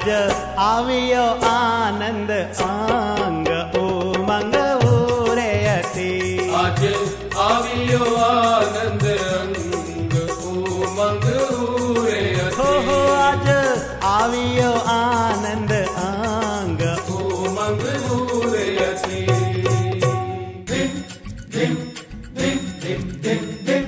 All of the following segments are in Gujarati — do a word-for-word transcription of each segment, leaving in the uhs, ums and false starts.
आज आवियो आनंद आंग उमंग उरेयती आज आवियो आनंद अंग उमंग उरेयती हो हो आज आवियो आनंद आंग उमंग उरेयती धिम धिम धिम धिम धिम धिम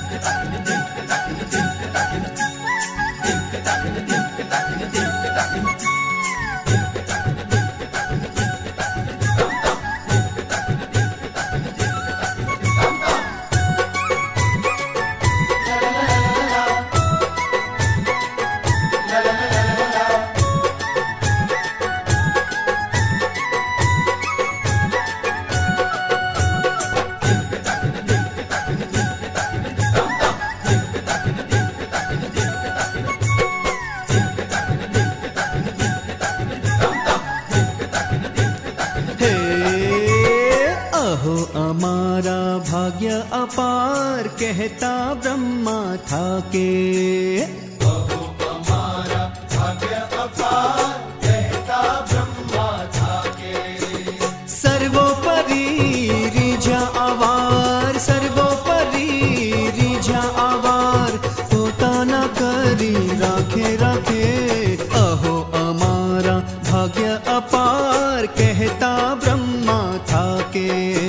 भाग्य अपार कहता ब्रह्मा था के अहो हमारा भाग्य अपार कहता ब्रह्मा था के सर्वोपरि रिझा आवार सर्वोपरि रिझा आवार पोताना करी राखे राखे अहो हमारा भाग्य अपार कहता ब्रह्मा था के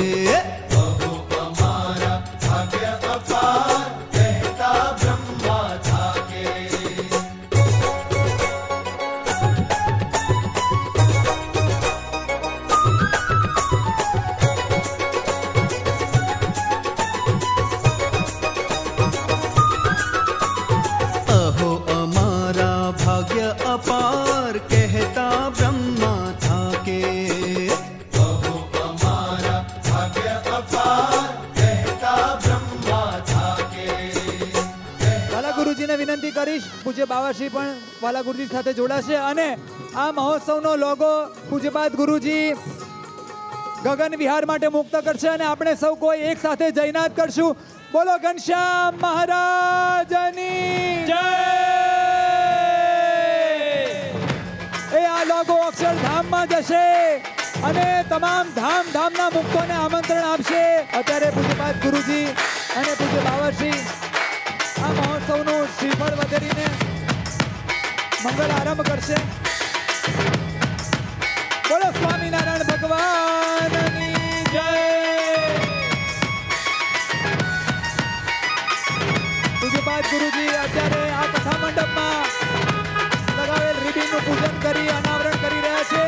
अपार कहता ब्रह्मा था के अहो हमारा भाग्य अपार कहता ब्रह्मा था के વાલા ગુરુજીને વિનંતી કરીશ પૂજ્ય બાવાશ્રી પણ વાલા ગુરુજી સાથે જોડાશે અને આ મહોત્સવનો લોગો પૂજ્યપાદ ગુરુજી ગગન વિહાર માટે મુક્ત કરશે અને આપણે સૌ કોઈ એક સાથે જયનાદ કરશું. બોલો ઘનશ્યામ મહારાજની જય. એ આ લોગો અક્ષરધામમાં જશે અને તમામ ધામ ધામના મુક્તોને આમંત્રણ આપશે. અત્યારે પૂજ્યપાદ ગુરુજી અને પૂજ્ય બાવાશ્રી આ મહોત્સવનું શ્રીફળ વધેરીને મંગળ આરંભ કરશે. બોલો સ્વામિનારાયણ ભગવાનની જય. પૂજ્યપાદ ગુરુજી અત્યારે આ કથા મંડપમાં લગાવેલ રીબીનનું પૂજન કરી અનાવરણ કરી રહ્યા છે.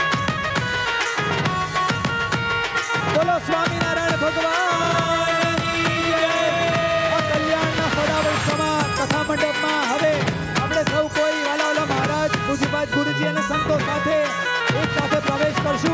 બોલો સ્વામિનારાયણ ભગવાનની જય. આ કલ્યાણના સદાવર સમા કથા મંડપમાં હવે આપણે સૌ કોઈ વાલાવાલા મહારાજ પૂજ્યપાદ ગુરુજી અને સંતો સાથે એક સાથે પ્રવેશ કરશું.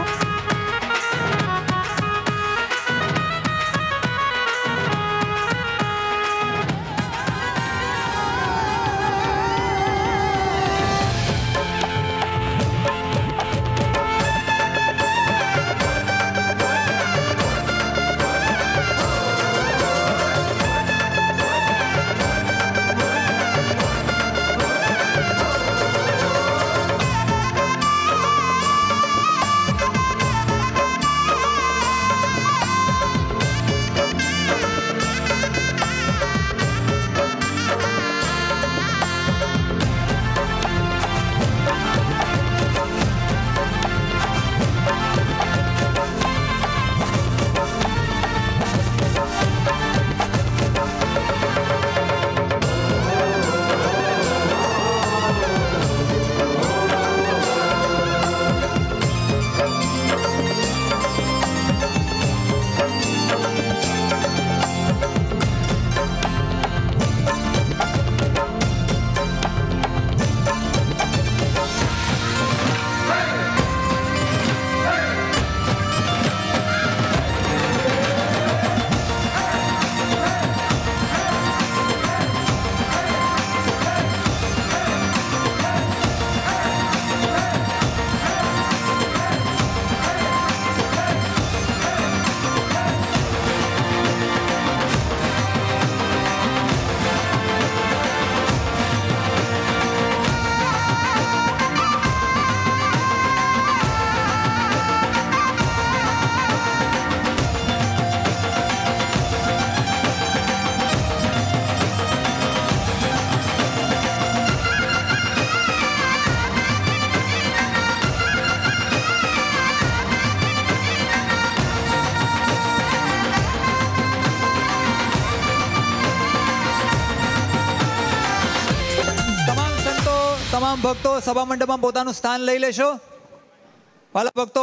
તમામ ભક્તો સભા મંડપમાં પોતાનું સ્થાન લઈ લેશો. વાલા ભક્તો,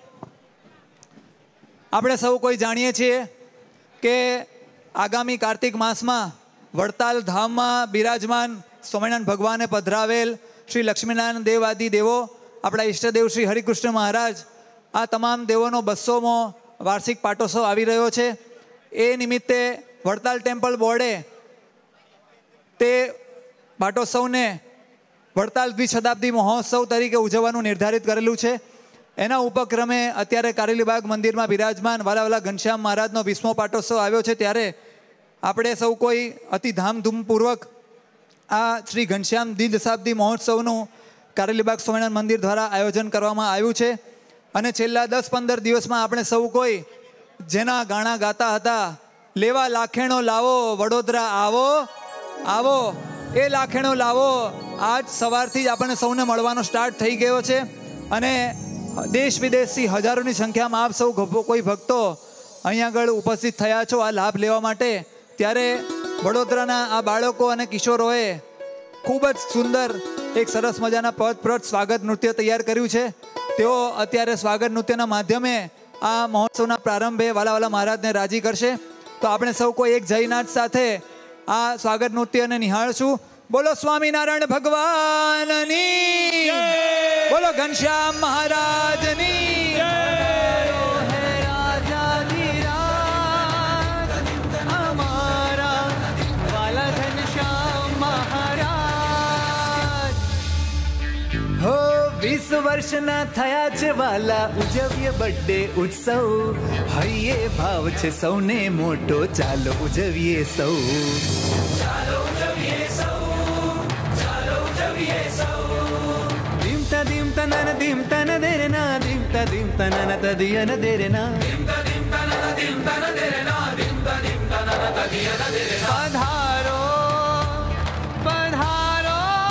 આપણે સૌ કોઈ જાણીએ છીએ કે આગામી કાર્તિક માસમાં વડતાલ ધામમાં બિરાજમાન સ્વામિનારાયણ ભગવાને પધરાવેલ શ્રી લક્ષ્મીનારાયણ દેવ આદિ દેવો, આપણા ઈષ્ટદેવ શ્રી હરિકૃષ્ણ મહારાજ, આ તમામ દેવોનો બસોમો વાર્ષિક પાટોત્સવ આવી રહ્યો છે. એ નિમિત્તે વડતાલ ટેમ્પલ બોર્ડે તે પાટોત્સવને વડતાલ દ્વિશતાબ્દી મહોત્સવ તરીકે ઉજવવાનું નિર્ધારિત કરેલું છે. એના ઉપક્રમે અત્યારે કારેલીબાગ મંદિરમાં બિરાજમાન વાલા વાલા ઘનશ્યામ મહારાજનો વીસમો પાટોત્સવ આવ્યો છે. ત્યારે આપણે સૌ કોઈ અતિ ધામધૂમપૂર્વક આ શ્રી ઘનશ્યામ દ્વિશતાબ્દી મહોત્સવનું કારેલીબાગ સ્વામિનારાયણ મંદિર દ્વારા આયોજન કરવામાં આવ્યું છે. અને છેલ્લા દસ પંદર દિવસમાં આપણે સૌ કોઈ જેના ગાણા ગાતા હતા, લેવા લાખેણો લાવો વડોદરા આવો આવો, એ લાખેણો લાવો આજ સવારથી જ આપણને સૌને મળવાનો સ્ટાર્ટ થઈ ગયો છે. અને દેશ વિદેશથી હજારોની સંખ્યામાં આપ સૌ કોઈ ભક્તો અહીંયા આગળ ઉપસ્થિત થયા છો આ લાભ લેવા માટે. ત્યારે વડોદરાના આ બાળકો અને કિશોરોએ ખૂબ જ સુંદર એક સરસ મજાના પદપ્રદ સ્વાગત નૃત્ય તૈયાર કર્યું છે. તેઓ અત્યારે સ્વાગત નૃત્યના માધ્યમે આ મહોત્સવના પ્રારંભે વાલા વાલા મહારાજને રાજી કરશે. તો આપણે સૌ કોઈ એક જયનાથ સાથે આ સ્વાગત નૃત્યને નિહાળશું. બોલો સ્વામિનારાયણ ભગવાનની, બોલો ઘનશ્યામ મહારાજની. વીસ વર્ષના થયા છે વાલા, ઉજવીએ બર્થડે ઉત્સવ. હૈયે ભાવ છે સૌને મોટો, ચાલો ઉજવીએ સૌ. ચાલો ઉજવીએ સૌ, ચાલો ઉજવીએ સૌ. ધીમતા ધીમતા નન ધીમતા ન દેરના, ધીમતા ધીમતા નન તદિયન દેરના, ધીમતા ધીમતા નન ધીમતા ન દેરના, ધીમતા ધીમતા નન તદિયન દેરના. પધારો પધારો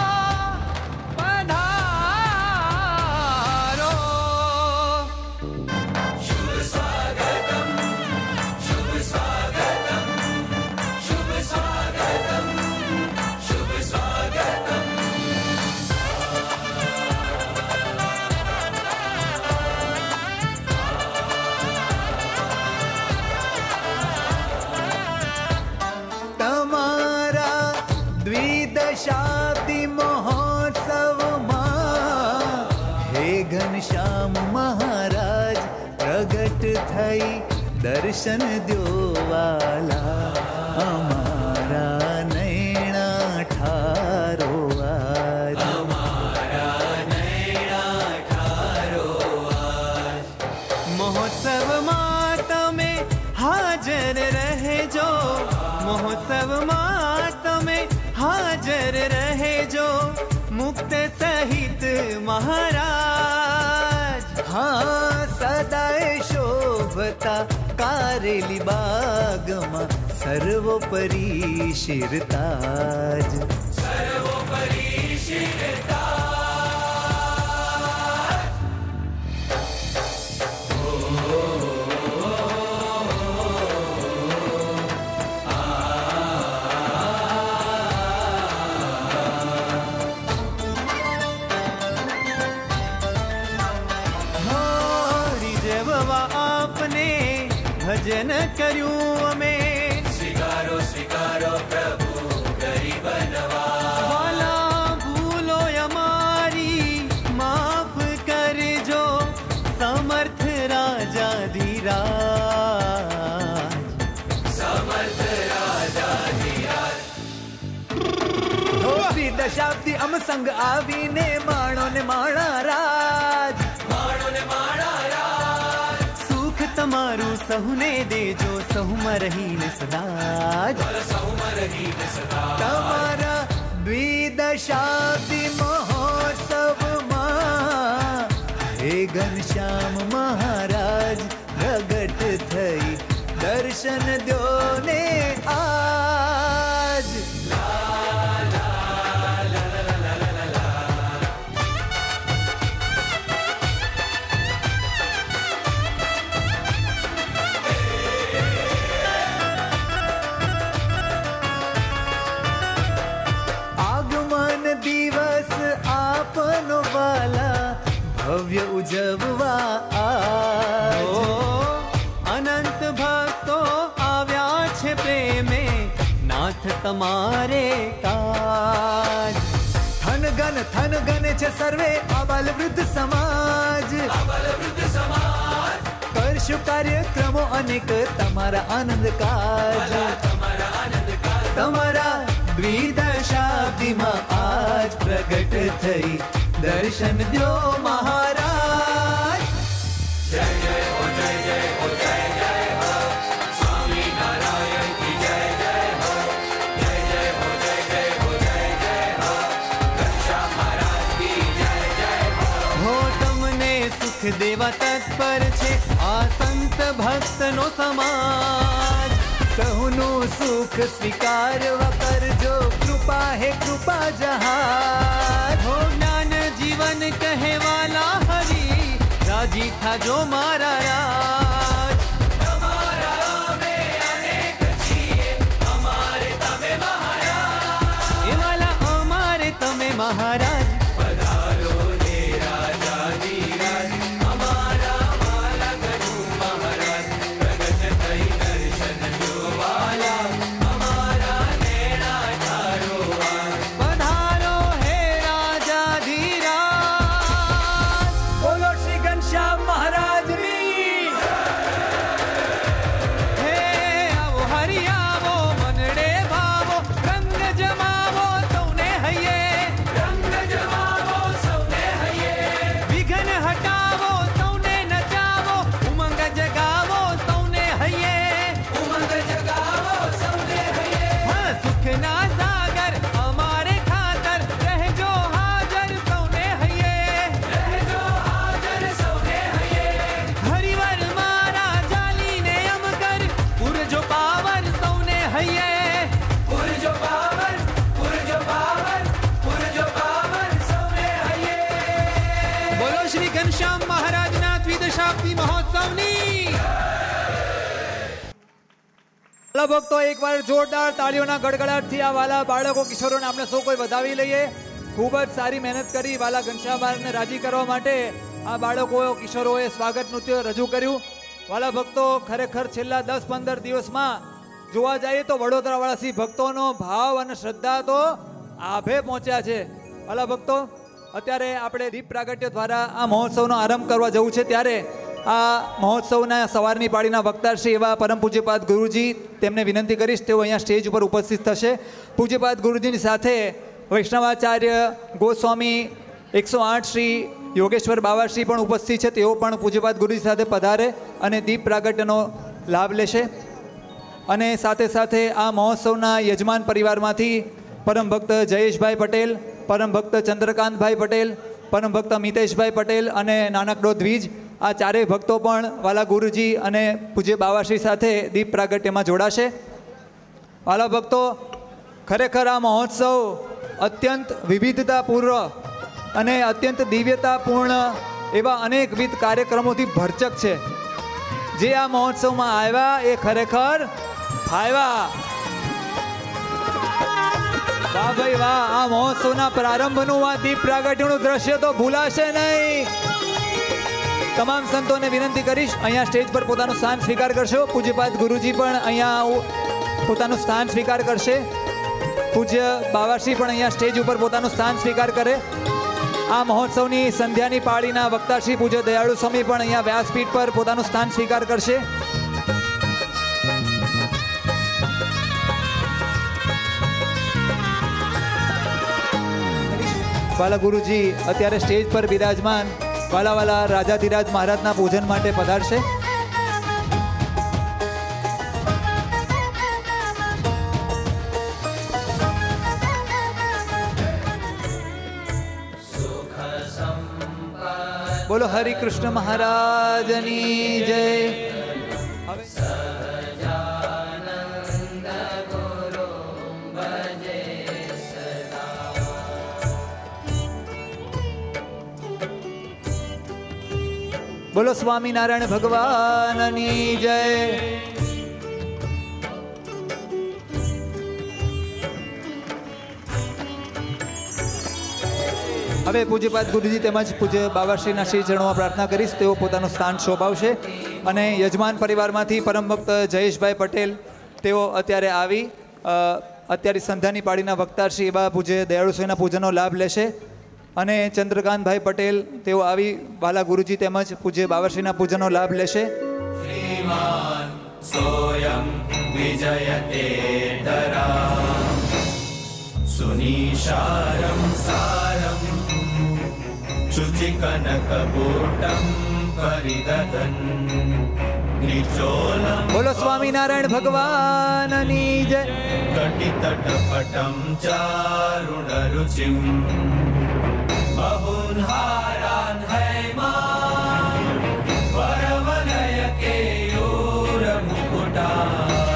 શતાબ્દી મહોત્સવમાં હે ઘનશ્યામ મહારાજ પ્રગટ થઈ દર્શન દ્યોવાલા, અમારા નૈણા ઠારો આજ, અમારા નૈણા ઠારો આજ. મહોત્સવમાં તમે હાજર રહેજો, મહોત્સવમાં તમે હાજર રહેજો, મુક્ત સહિત મહારાજ. હા સદાય શોભતા કારેલી બાગમાં સર્વોપરી શિરતાજ, સર્વોપરી શિરતાજ. આપને ભજન કર્યું અમે, સ્વીકારો સ્વીકારો પ્રભુ ગરીબ નવા. વાલા ભૂલો અમારી માફ કરજો, સમર્થ રાજા ધીરાજ, સમર્થ રાજા ધીરાજ. દશાબ્દી અમ સંગ આવીને માણો ને માણા રાજ, માણો ને માણા રાજ. સુખ તમારું સહુને દેજો, સહુમાં રહીને સદા જ, સહુમાં રહીને સદા. તમારા દ્વિદશાબ્દી મહોત્સવમાં હે ઘનશ્યામ મહારાજ પ્રગટ થઈ દર્શન દ્યો ને આજ. દિવસ આપ ભવ્ય ઉજવવા આજ. અનંત ભક્તો આવ્યા છે પ્રેમે નાથ તમારે કાજ. થન ગન થન ગન છે સર્વે આબાલ વૃદ્ધ સમાજ. કરશું કાર્યક્રમો અનેક તમારા આનંદ કાજ. તમારા દ્વિદશાબ્દીમાં આજ પ્રગટ થઈ દર્શન દ્યો મહારાજ. જય જય હો જય જય હો જય જય હો સ્વામી નારાયણ કી જય જય હો જય જય હો જય જય હો જય જય હો ઘનશ્યામ મહારાજ કી જય જય હો. હો તમને સુખ દેવા તત્પર છે આ સંત ભક્તનો સમાજ. સહુનું સુખ સ્વીકારવા કરજો કૃપા હે કૃપા જહાજ. હો જ્ઞાન જીવન કહેવાલા હરી રાજી થાજો મારા રાજ. એ વાલા અમારે તમે મહારાજ. ઘનશ્યામ મહારાજના દ્વિદશાબ્દી મહોત્સવની. વાલા ભક્તો એકવાર જોરદાર તાળીઓના ગડગડાટથી આ વાલા બાળકો કિશોરોને આપણે સૌ કોઈ વધાવી લઈએ. ખૂબ જ સારી મહેનત કરી વાલા ઘનશ્યામને રાજી કરવા માટે આ બાળકો કિશોરોએ સ્વાગત નૃત્ય રજૂ કર્યું. વાલા ભક્તો ખરેખર છેલ્લા દસ પંદર દિવસમાં જોવા જઈએ તો વડોદરાવાળા શ્રી ભક્તોનો ભાવ અને શ્રદ્ધા તો આભે પહોંચ્યા છે. વાલા ભક્તો અત્યારે આપણે દીપ પ્રાગટ્ય દ્વારા આ મહોત્સવનો આરંભ કરવા જવું છે. ત્યારે આ મહોત્સવના સવારની પાળીના વક્તા શ્રી એવા પરમ પૂજ્યપાદ ગુરુજી તેમને વિનંતી કરીશ તેઓ અહીંયા સ્ટેજ ઉપર ઉપસ્થિત થશે. પૂજ્યપાદ ગુરુજીની સાથે વૈષ્ણવાચાર્ય ગોસ્વામી એકસો આઠ શ્રી યોગેશ્વર બાવાશ્રી પણ ઉપસ્થિત છે. તેઓ પણ પૂજ્યપાદ ગુરુજી સાથે પધારે અને દીપ પ્રાગટ્યનો લાભ લેશે. અને સાથે સાથે આ મહોત્સવના યજમાન પરિવારમાંથી પરમ ભક્ત જયેશભાઈ પટેલ, પરમ ભક્ત ચંદ્રકાંતભાઈ પટેલ, પરમ ભક્ત મિતેશભાઈ પટેલ અને નાનકડો દ્વિજ આ ચારેય ભક્તો પણ વાલા ગુરુજી અને પૂજ્ય બાવાશ્રી સાથે દીપ પ્રાગટ્યમાં જોડાશે. વાલા ભક્તો ખરેખર આ મહોત્સવ અત્યંત વિવિધતાપૂર્ણ અને અત્યંત દિવ્યતાપૂર્ણ એવા અનેકવિધ કાર્યક્રમોથી ભરચક છે. જે આ મહોત્સવમાં આવ્યા એ ખરેખર ફાવ્યા. વાહ ભાઈ વાહ. આ મહોત્સવના પ્રારંભનું આ દીપ પ્રાગટ્યનું દ્રશ્ય તો ભૂલાશે નહીં. તમામ સંતોને વિનંતી કરીશ અહીંયા સ્ટેજ પર પોતાનું સ્થાન સ્વીકાર કરશો. પૂજ્યપાદ ગુરુજી પણ અહીંયા પોતાનું સ્થાન સ્વીકાર કરશે. પૂજ્ય બાવાશ્રી પણ અહીંયા સ્ટેજ ઉપર પોતાનું સ્થાન સ્વીકાર કરે. આ મહોત્સવની સંધ્યાની પાળીના વક્તા શ્રી પૂજ્ય દયાળુ સ્વામી પણ અહીંયા વ્યાસપીઠ પર પોતાનું સ્થાન સ્વીકાર કરશે. વાલા ગુરુજી અત્યારે સ્ટેજ પર બિરાજમાન વાલા વાલા રાજાધિરાજ મહારાજના પૂજન માટે પધારશે. બોલો હરિ કૃષ્ણ મહારાજની જય. બોલો સ્વામિનારાયણ ભગવાનની જય. હવે પૂજ્યપાદ ગુરુજી તેમજ પૂજ્ય બાવાશ્રીના શ્રી ચરણોમાં પ્રાર્થના કરીશ, તેઓ પોતાનું સ્થાન શોભાવશે. અને યજમાન પરિવારમાંથી પરમ ભક્ત જયેશભાઈ પટેલ તેઓ અત્યારે આવી અત્યારે સંધ્યાની પાળીના વક્તાશ્રી એવા પૂજ્ય દયાળુ સ્વામીના પૂજનનો લાભ લેશે. અને ચંદ્રકાંતભાઈ પટેલ તેઓ આવી વાલા ગુરુજી તેમજ પૂજ્ય બાવાશ્રીના પૂજનનો લાભ લેશે. श्रीमान सोयम विजयते दरा सुनीशारं सारं शुचिकनकबोटं परिददन् निचोलं બોલો સ્વામિનારાયણ ભગવાનની જય. कटितटपटं चारुणरुचिं बहुन्हारान् हैमान् वरवलयकेयूरमुकुटा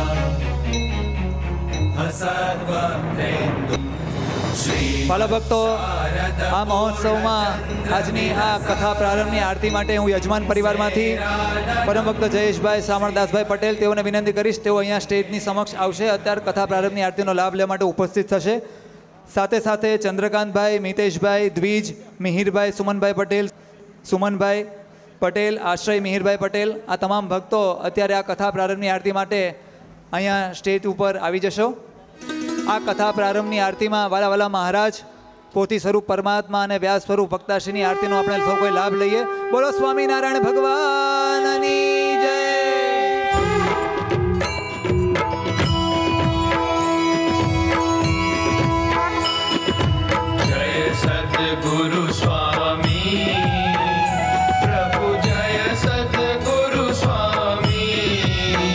हसद्वक्त्रेन्दु વાલા ભક્તો, આ મહોત્સવમાં આજની આ કથા પ્રારંભની આરતી માટે હું યજમાન પરિવારમાંથી પરમ ભક્ત જયેશભાઈ સામળદાસભાઈ પટેલ તેઓને વિનંતી કરીશ, તેઓ અહીંયા સ્ટેજની સમક્ષ આવશે. અત્યારે કથા પ્રારંભની આરતીનો લાભ લેવા માટે ઉપસ્થિત થશે. સાથે સાથે ચંદ્રકાંતભાઈ, મિતેશભાઈ, દ્વિજ, મિહિરભાઈ, સુમનભાઈ પટેલ, સુમનભાઈ પટેલ, આશ્રય મિહિરભાઈ પટેલ, આ તમામ ભક્તો અત્યારે આ કથા પ્રારંભની આરતી માટે અહીંયા સ્ટેજ ઉપર આવી જશો. આ કથા પ્રારંભની આરતીમાં વાલા વાલા મહારાજ, પોથી સ્વરૂપ પરમાત્મા અને વ્યાસ સ્વરૂપ ભક્તાશ્રીની આરતીનો આપણે સૌ કોઈ લાભ લઈએ. બોલો સ્વામિનારાયણ ભગવાનની જય. जय सद्गुरु स्वामी प्रभु जय सद्गुरु स्वामी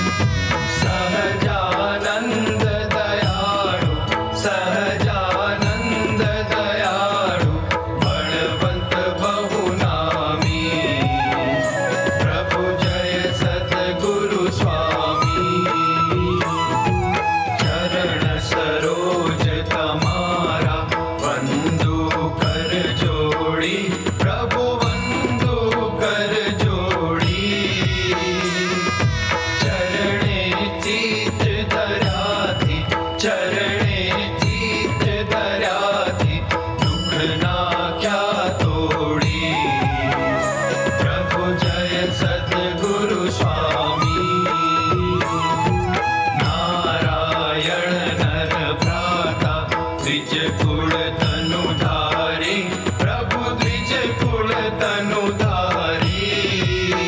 सहजानंद दयाळु सहजानंद दयाळु बलवंत बहुनामी प्रभु जय सद्गुरु स्वामी चरण सरोज तमारा वंदु कर जोड़ी प्रभु वंदु कर जोड़ी चरणे चित धराथी चरणे चित धराथी दुख ना क्या तोड़ी प्रभु जय सद्गुरु स्वामी नारायण नर भ्राता द्विज कुल तनु धारी प्रभु द्विज कुल तनु धारी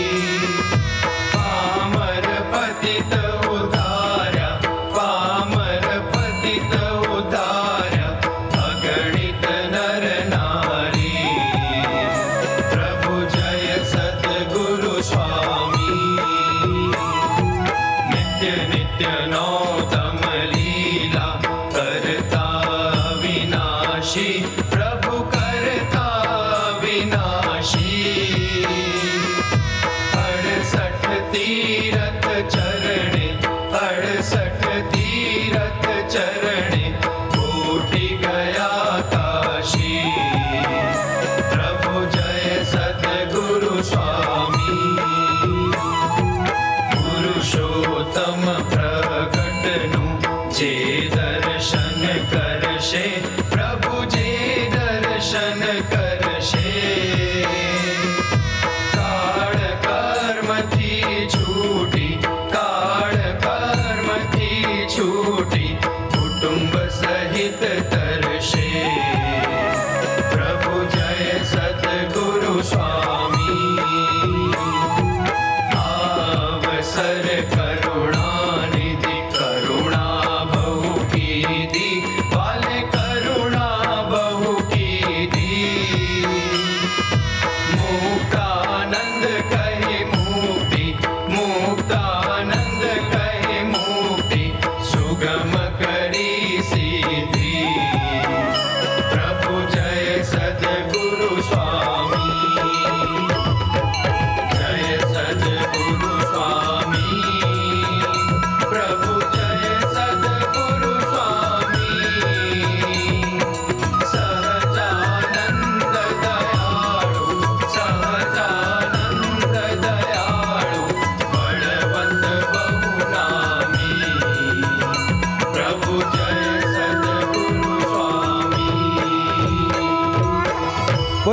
पामर पतित उद्धार्य पामर पतित उद्धार्य अगणित नर नारी प्रभु जय सद्गुरु स्वामी नित्य नित्य नौतम लीला करता विनाशी प्रभु करता विनाशी अड़सठ तीरथ चरणे अड़सठ तीरथ चरणे कोटि गया काशी प्रभु जय सद्गुरु स्वामी पुरुषोत्तम प्रकटनु जे दर्शन करशे प्रभु जे दर्शन करशे काळ कर्मથી છૂટી કાળ કર્મથી છૂટી કુટુંબ સહિત તરશે પ્રભુ જય સદ્ગુરુ સ્વામી અવસર કરુણાને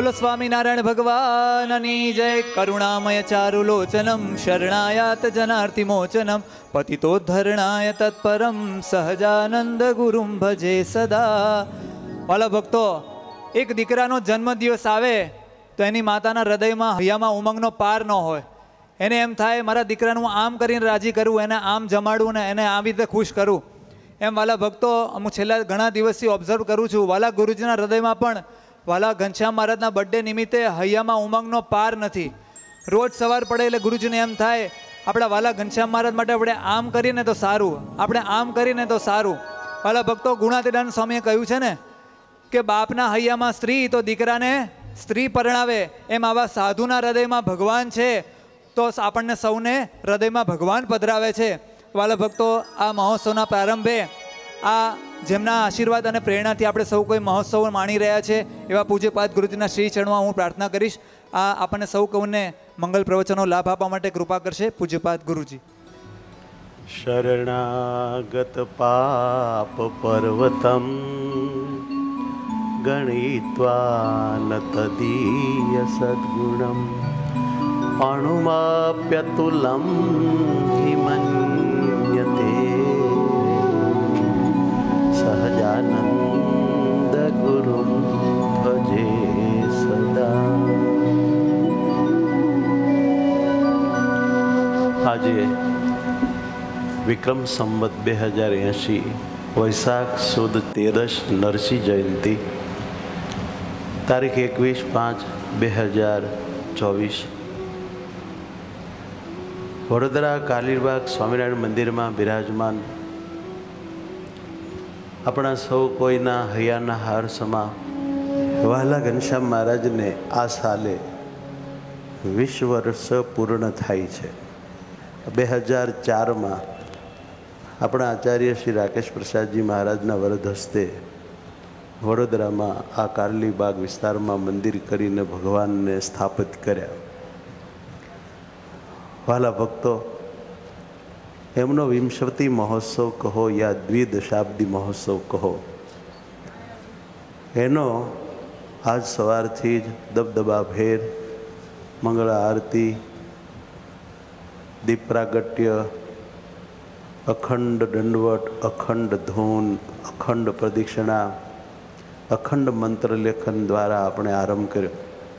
બોલો સ્વામિનારાયણ ભગવાનની જય. કરુણામય ચારુલોચનમ શરણાયાત જનાર્થી મોચનમ પતિતોદ્ધરણાય તત્પરમ સહજાનંદ ગુરુમ ભજે સદા. વાલા ભક્તો, એક દીકરાનો જન્મદિવસ આવે તો એની માતાના હૃદયમાં હૈયામાં ઉમંગનો પાર ન હોય. એને એમ થાય મારા દીકરાનું આમ કરીને રાજી કરવું, એને આમ જમાડવું ને એને આવી રીતે ખુશ કરવું. એમ વાલા ભક્તો, હું છેલ્લા ઘણા દિવસથી ઓબ્ઝર્વ કરું છું, વાલા ગુરુજીના હૃદયમાં પણ વાલા ઘનશ્યામ મહારાજના બર્થડે નિમિત્તે હૈયામાં ઉમંગનો પાર નથી. રોજ સવાર પડે એટલે ગુરુજીને એમ થાય આપણા વાલા ઘનશ્યામ મહારાજ માટે આપણે આમ કરીને તો સારું, આપણે આમ કરીને તો સારું. વાલા ભક્તો, ગુણાતીતાનંદ સ્વામીએ કહ્યું છે ને કે બાપના હૈયામાં સ્ત્રી તો દીકરાને સ્ત્રી પરણાવે, એમ આવા સાધુના હૃદયમાં ભગવાન છે તો આપણને સૌને હૃદયમાં ભગવાન પધરાવે છે. વાલા ભક્તો, આ મહોત્સવના પ્રારંભે આ જેમના આશીર્વાદ અને પ્રેરણાથી આપણે સૌ કોઈ મહોત્સવ માણી રહ્યા છે એવા પૂજ્યપાદ ગુરુજીના શ્રી ચરણમાં હું પ્રાર્થના કરીશ આ આપણને સૌ કૌને મંગલ પ્રવચનો લાભ આપવા માટે કૃપા કરશે પૂજ્યપાદ ગુરુજી. શરણાગત પાપ પર્વતમ ગણિત્વા ન તદીય સદ્ગુણમ અણુમાપ્યતુલમ હિમન્યતે સહજાનંદ ગુરુ ભજે સદા. આજે વિક્રમ સંવત બે હજાર એંશી વૈશાખ સુદ તેરસ નરસિંહ જયંતિ તારીખ એકવીસ પાંચ બે હજાર ચોવીસ વડોદરા કાલીબાગ સ્વામિનારાયણ મંદિરમાં બિરાજમાન આપણા સૌ કોઈના હૈયાના હાર સમા વહાલા ઘનશ્યામ મહારાજને આ સાલે વીસ વર્ષ પૂર્ણ થાય છે. બે હજાર ચારમાં આપણા આચાર્ય શ્રી રાકેશ પ્રસાદજી મહારાજના વરદ હસ્તે વડોદરામાં આ કારલીબાગ વિસ્તારમાં મંદિર કરીને ભગવાનને સ્થાપિત કર્યા. વાલા ભક્તો, એમનો વિંશતિ મહોત્સવ કહો યા દ્વિદશાબ્દી મહોત્સવ કહો, એનો આજ સવારથી જ દબદબાભેર મંગળ આરતી, દીપ પ્રાગટ્ય, અખંડ દંડવટ, અખંડ ધૂન, અખંડ પ્રદક્ષિણા, અખંડ મંત્ર લેખન દ્વારા આપણે આરંભ કર્યો.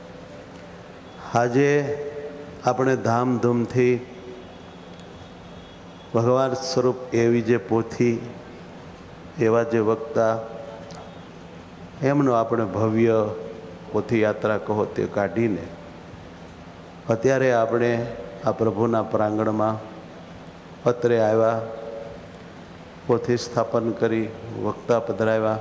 આજે આપણે ધામધૂમથી ભગવાન સ્વરૂપ એવી જે પોથી, એવા જે વક્તા, એમનો આપણે ભવ્ય પોથી યાત્રા કહો તે કાઢીને અત્યારે આપણે આ પ્રભુના પ્રાંગણમાં અત્રે આવ્યા, પોથી સ્થાપન કરી, વક્તા પધરાવ્યા.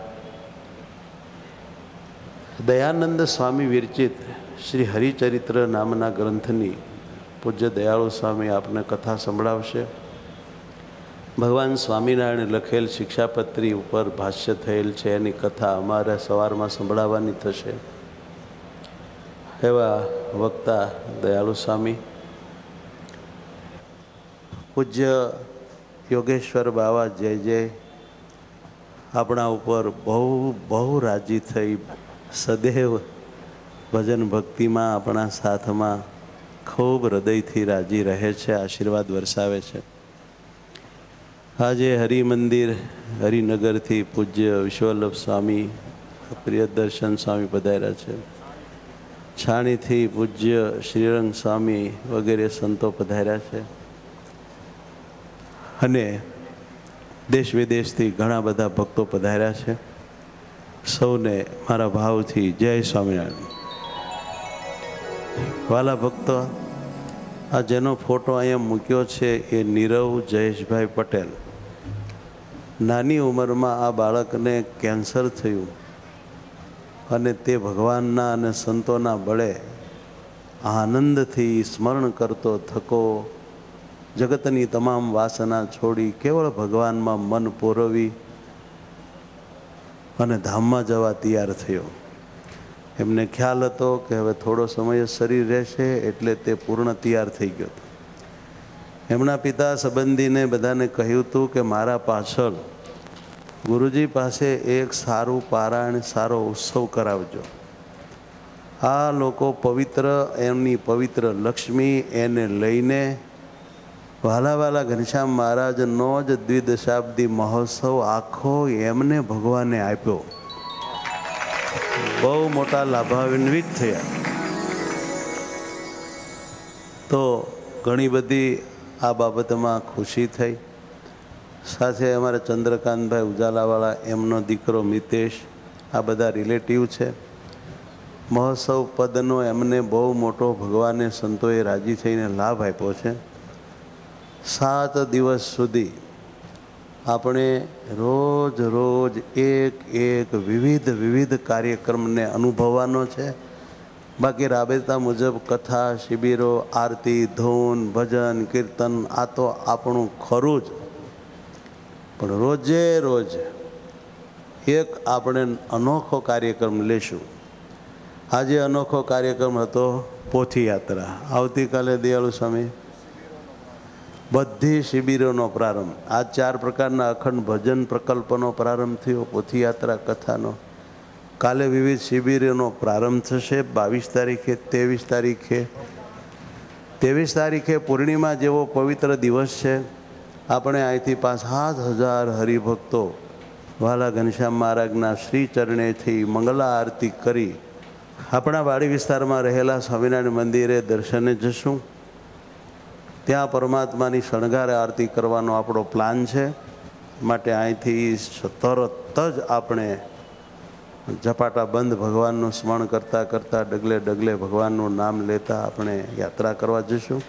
દયાનંદ સ્વામી વિરચિત શ્રી હરિચરિત્ર નામના ગ્રંથની પૂજ્ય દયાળુ સ્વામી આપને કથા સંભળાવશે. ભગવાન સ્વામિનારાયણે લખેલ શિક્ષાપત્રી ઉપર ભાષ્ય થયેલ છે, એની કથા અમારે સવારમાં સંભળાવવાની થશે. એવા વક્તા દયાળુ સ્વામી પૂજ્ય યોગેશ્વર બાવા જય જય આપણા ઉપર બહુ બહુ રાજી થઈ સદૈવ ભજન ભક્તિમાં આપણા સાથમાં ખૂબ હૃદયથી રાજી રહે છે, આશીર્વાદ વરસાવે છે. આજે હરિમંદિર હરિનગરથી પૂજ્ય વિશ્વવલ્લભ સ્વામી પ્રિયદર્શન સ્વામી પધાર્યા છે. છાણીથી પૂજ્ય શ્રીરંગ સ્વામી વગેરે સંતો પધાર્યા છે અને દેશ વિદેશથી ઘણા બધા ભક્તો પધાર્યા છે. સૌને મારા ભાવથી જય સ્વામિનારાયણ. વાલા ભક્તો, આ જેનો ફોટો અહીંયા મૂક્યો છે એ નીરવ જયેશભાઈ પટેલ. નાની ઉંમરમાં આ બાળકને કેન્સર થયું અને તે ભગવાનના અને સંતોના બળે આનંદથી સ્મરણ કરતો થકો, જગતની તમામ વાસના છોડી કેવળ ભગવાનમાં મન પોરવી અને ધામમાં જવા તૈયાર થયો. એમને ખ્યાલ હતો કે હવે થોડો સમય શરીર રહેશે એટલે તે પૂર્ણ તૈયાર થઈ ગયો. એમના પિતા સંબંધીને બધાને કહ્યું હતું કે મારા પાછળ ગુરુજી પાસે એક સારું પારાયણ, સારો ઉત્સવ કરાવજો. આ લોકો પવિત્ર એમની પવિત્ર લક્ષ્મી એને લઈને વાલા વાલા ઘનશ્યામ મહારાજનો જ દ્વિદશાબ્દી મહોત્સવ આખો એમને ભગવાને આપ્યો. બહુ મોટા લાભાન્વિત થયા. તો ઘણી બધી આ બાબતમાં ખુશી થઈ. સાથે અમારા ચંદ્રકાંતભાઈ ઉજાલાવાળા, એમનો દીકરો મિતેશ, આ બધા રિલેટિવ છે. મહોત્સવ પદનો એમને બહુ મોટો ભગવાને સંતોએ રાજી થઈને લાભ આપ્યો છે. સાત દિવસ સુધી આપણે રોજ રોજ એક એક વિવિધ વિવિધ કાર્યક્રમને અનુભવવાનો છે. બાકી રાબેતા મુજબ કથા, શિબિરો, આરતી, ધૂન, ભજન, કીર્તન આ તો આપણું ખરું જ. પણ રોજે રોજ એક આપણે અનોખો કાર્યક્રમ લેશું. આજે અનોખો કાર્યક્રમ હતો પોથી યાત્રા. આવતીકાલે દયાળુ સ્વામી બધી શિબિરોનો પ્રારંભ. આ ચાર પ્રકારના અખંડ ભજન પ્રકલ્પનો પ્રારંભ થયો, પોથી યાત્રા, કથાનો. કાલે વિવિધ શિબિરોનો પ્રારંભ થશે. બાવીસ તારીખે, ત્રેવીસ તારીખે ત્રેવીસ તારીખે પૂર્ણિમા જેવો પવિત્ર દિવસ છે. આપણે અહીંથી પાંચ સાત હજાર હરિભક્તો વાલા ઘનશ્યામ મહારાજના શ્રી ચરણેથી મંગલા આરતી કરી આપણા વાડી વિસ્તારમાં રહેલા સ્વામિનારાયણ મંદિરે દર્શને જશું. ત્યાં પરમાત્માની શણગાર આરતી કરવાનો આપણો પ્લાન છે. માટે અહીંથી તરત જ આપણે ઝપાટા બંધ ભગવાનનું સ્મરણ કરતાં કરતાં ડગલે ડગલે ભગવાનનું નામ લેતા આપણે યાત્રા કરવા જઈશું.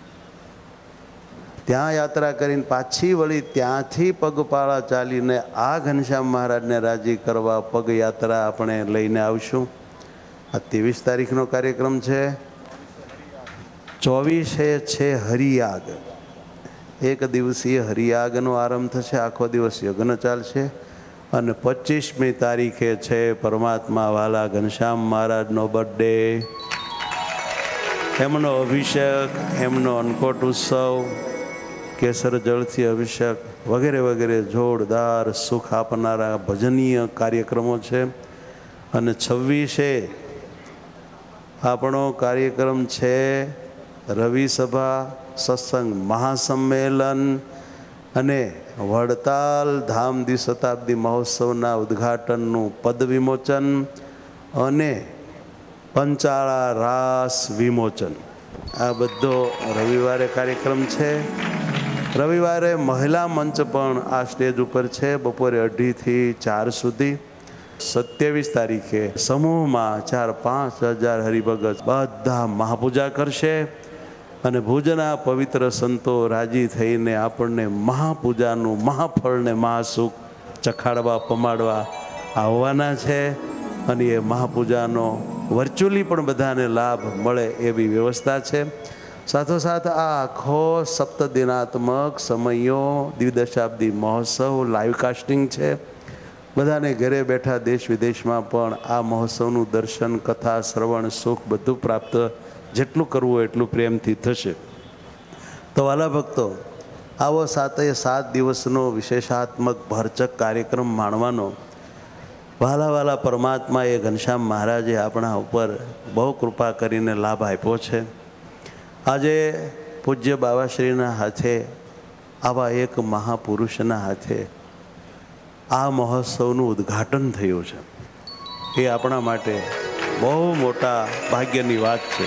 ત્યાં યાત્રા કરીને પાછી વળી ત્યાંથી પગપાળા ચાલીને આ ઘનશ્યામ મહારાજને રાજી કરવા પગયાત્રા આપણે લઈને આવશું. આ ત્રેવીસ તારીખનો કાર્યક્રમ છે. ચોવીસે છે હરિયાગ, એક દિવસીય હરિયાગનો આરંભ થશે. આખો દિવસ યજ્ઞ ચાલશે. અને પચીસમી તારીખે છે પરમાત્મા વાલા ઘનશ્યામ મહારાજનો બર્થડે. એમનો અભિષેક, એમનો અન્નકોટ ઉત્સવ, કેસર જળથી અભિષેક વગેરે વગેરે જોરદાર સુખ આપનારા ભજનીય કાર્યક્રમો છે. અને છવ્વીસે આપણો કાર્યક્રમ છે રવિ સભા, સત્સંગ મહાસંમેલન અને વડતાલ ધામ દ્વિશતાબ્દી મહોત્સવના ઉદ્ઘાટનનું પદ વિમોચન અને પંચાળા રાસ વિમોચન. આ બધો રવિવારે કાર્યક્રમ છે. રવિવારે મહિલા મંચ પણ આ સ્ટેજ ઉપર છે, બપોરે અઢીથી ચાર સુધી. સત્યાવીસ તારીખે સમૂહમાં ચાર પાંચ હજાર હરિભગત બધા મહાપૂજા કરશે. અને ભુજના પવિત્ર સંતો રાજી થઈને આપણને મહાપૂજાનું મહાફળને મહાસુખ ચખાડવા પમાડવા આવવાના છે. અને એ મહાપૂજાનો વર્ચ્યુઅલી પણ બધાને લાભ મળે એવી વ્યવસ્થા છે. સાથોસાથ આ આખો સપ્તદિનાત્મક સમયો દ્વિદશાબ્દી મહોત્સવ લાઈવ કાસ્ટિંગ છે. બધાને ઘરે બેઠા દેશ વિદેશમાં પણ આ મહોત્સવનું દર્શન, કથા, શ્રવણ, સુખ બધું પ્રાપ્ત જેટલું કરવું હોય એટલું પ્રેમથી થશે. તો વાલા ભક્તો, આવો સાતે સાત દિવસનો વિશેષાત્મક ભરચક કાર્યક્રમ માણવાનો વાલા વાલા પરમાત્માએ ઘનશ્યામ મહારાજે આપણા ઉપર બહુ કૃપા કરીને લાભ આપ્યો છે. આજે પૂજ્ય બાવાશ્રીના હાથે, આવા એક મહાપુરુષના હાથે આ મહોત્સવનું ઉદ્ઘાટન થયું છે. એ આપણા માટે બહુ મોટા ભાગ્યની વાત છે.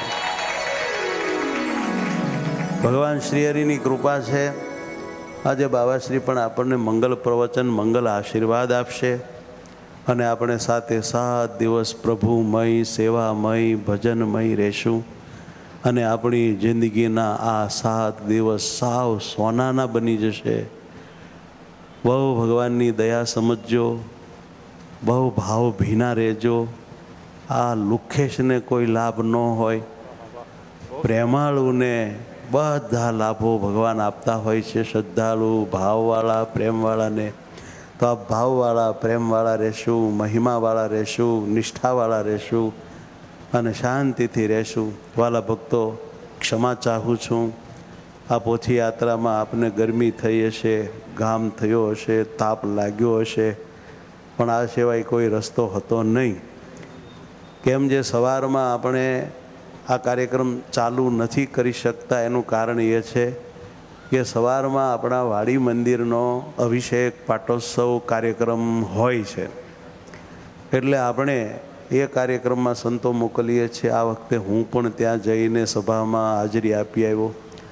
ભગવાન શ્રી હરિની કૃપા છે. આજે બાવાશ્રી પણ આપણને મંગલ પ્રવચન, મંગલ આશીર્વાદ આપશે. અને આપણે સાથે સાત દિવસ પ્રભુમય, સેવામય, ભજનમય રહેશું. અને આપણી જિંદગીના આ સાત દિવસ સાવ સોનાના બની જશે. બહુ ભગવાનની દયા સમજજો, બહુ ભાવ ભીના રહેજો. આ લુખેશને કોઈ લાભ ન હોય, પ્રેમાળુને બધા લાભો ભગવાન આપતા હોય છે. શ્રદ્ધાળુ, ભાવવાળા, પ્રેમવાળાને. તો આ ભાવવાળા, પ્રેમવાળા રહેશું, મહિમાવાળા રહેશું, નિષ્ઠાવાળા રહેશું અને શાંતિથી રહેશું. વાલા ભક્તો, ક્ષમા ચાહું છું. આ પોથી યાત્રામાં આપને ગરમી થઈ હશે, ઘામ થયો હશે, તાપ લાગ્યો હશે, પણ આ સિવાય કોઈ રસ્તો હતો નહીં. કેમ જે સવારમાં આપણે આ કાર્યક્રમ ચાલુ નથી કરી શકતા એનું કારણ એ છે કે સવારમાં આપણા વાડી મંદિરનો અભિષેક પાટોત્સવ કાર્યક્રમ હોય છે, એટલે આપણે એ કાર્યક્રમમાં સંતો મોકલીએ છીએ. આ વખતે હું પણ ત્યાં જઈને સભામાં હાજરી આપી આવ્યો.